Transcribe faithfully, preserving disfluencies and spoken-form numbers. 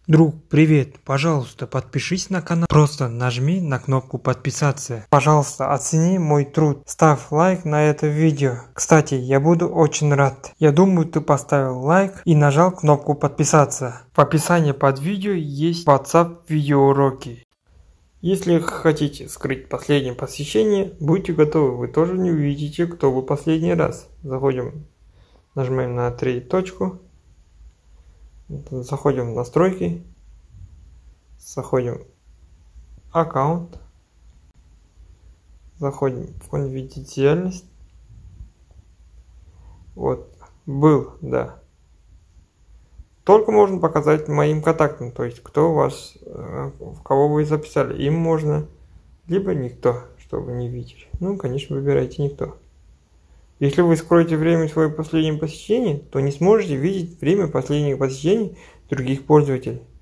Друг, привет! Пожалуйста, подпишись на канал. Просто нажми на кнопку подписаться. Пожалуйста, оцени мой труд. Ставь лайк на это видео. Кстати, я буду очень рад. Я думаю, ты поставил лайк и нажал кнопку подписаться. В описании под видео есть WhatsApp видеоуроки. Если хотите скрыть последнее посещение, будьте готовы, вы тоже не увидите, кто был последний раз. Заходим, нажимаем на три точку. Заходим в настройки, заходим в аккаунт, заходим в конфиденциальность. Вот, был, да. Только можно показать моим контактам, то есть кто у вас, в кого вы записали. Им можно, либо никто, чтобы не видели. Ну, конечно, выбирайте никто. Если вы скроете время своего последнего посещения, то не сможете видеть время последних посещений других пользователей.